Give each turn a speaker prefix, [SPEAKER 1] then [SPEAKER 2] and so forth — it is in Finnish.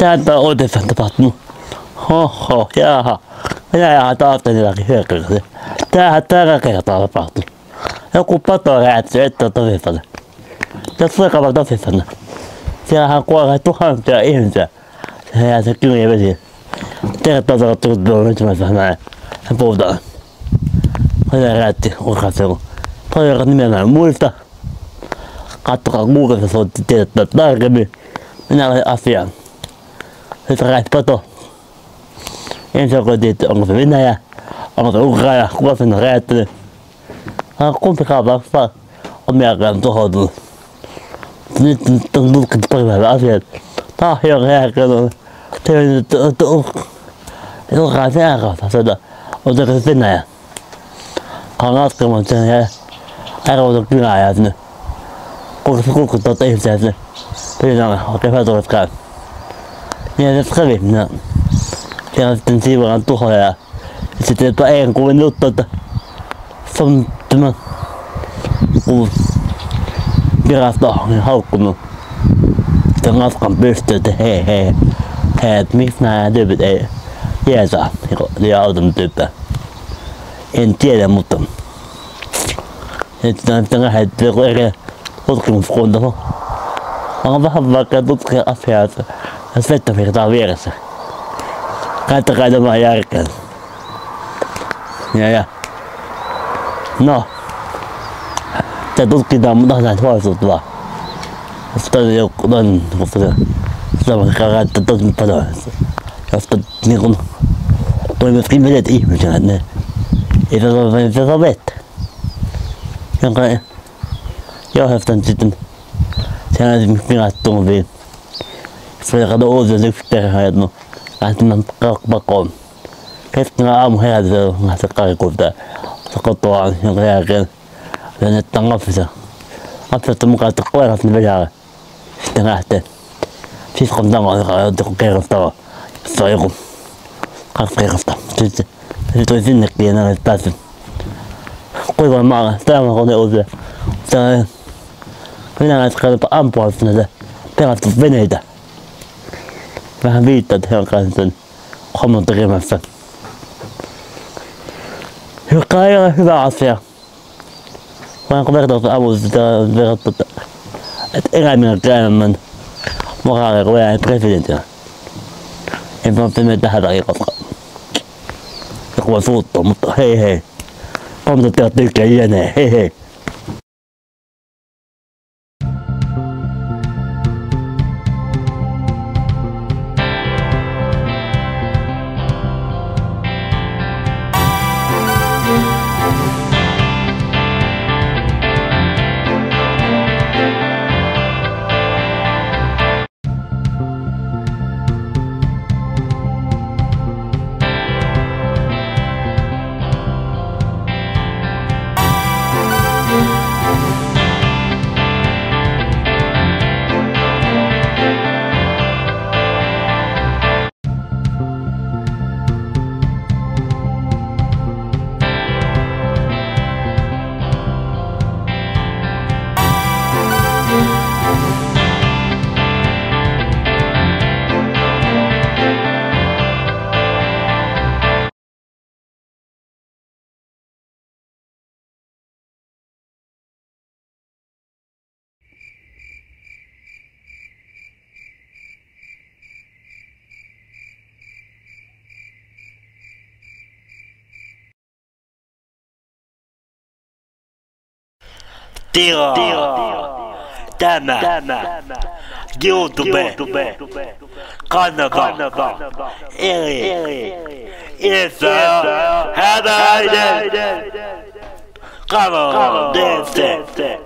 [SPEAKER 1] Täältä on oikeastaan tapahtunut. Hoho, jaha. Minä ihan taattelin jotakin hyökkäyksiä. Tämähän tällä kertaa tapahtunut. Joku pato räätsi, ette ole tosissanne. Jos suikava tosissanne. Siellähän kuolee tuhansia ihmisiä. Se jää se kylmiä vesi. Tervetuloa tuttuun ensimmäisenä näin. Se puhutaan. Minä räätti urkaiselu. Paljon nimenomaan muista. Kattokaa Googlesta, se voitte tiedottaa tarkemmin. Minä olen asiaan. Nyt räätti pato. Ensin koitiin, onko se Venäjä, onko se Ukraina, kuka sen on räättänyt. Kumpikaan vastaan on mielekään tuhoutunut. Nyt on tutkittu pari päivää asiat. Tahi on rääkännyt. Ukraina sen äärasta sota. On se Venäjä. Kaan askelman sen ja ääravoiton kylää ja sinne. Kuinka se kulkuttaa ihmisiä sinne. Venäjälle oikein hyvä tulet käy. Niin se kävi minä. Siellä on sitten siivoillaan tuhoja ja sitten eilen kuulin juttu, että se on tämä virasto haukkunut sitten Laskan pystyyn, että hei, että miksi nämä tyypit ei jeesaa ja auton tyyppejä. En tiedä, mutta sitten lähdetty joku eri tutkimuskunta. On vähän vaikea tutkia asiaa, jos vettä virtaa vieressä. Käyttäkää tämä järkeä. Ja. No. Se tutkitaan, mutta näin huolestuttavaa. Sitten joku toinen, kun se käyttää tosi paljon. Josta niinkun tuli myöskin vedet ihmisiä, että ne ei saa vettä. Jonka johdosta sitten siellä on esimerkiksi pilattuviin. Se oli kato uusia yksi perhe, että no lähtemään pakoon. Keskellä aamu herätys on lähteä karkuun kotoaan, jonka jälkeen lennetään lapsissa. Lapset on mukaan, että koirat sinne vedälle. Sitten lähtee siskon talo, joka on joku kerrostalo. Se on joku 2 kerrosta. Sitten se tuli sinnekin ja ne oli päässyt kuivan maalle. Täällä on uusia. Venäläiset jopa ampua näitä pelastusveneitä. Vähän viittaa, että he on kanssa sen homman tekemässä. Joka ei ole hyvä asia. Voidaanko vertausta avustusta verrattu, että eläimillä enemmän moraalia kuin Venäjän presidentinä. En mä mene tähän takia, koska joku voi suuttua, mutta hei. Kommentoivat tykkää jne, hei. Tämä YouTube-kanava eli Ilsa Hämäinen Kamo DC.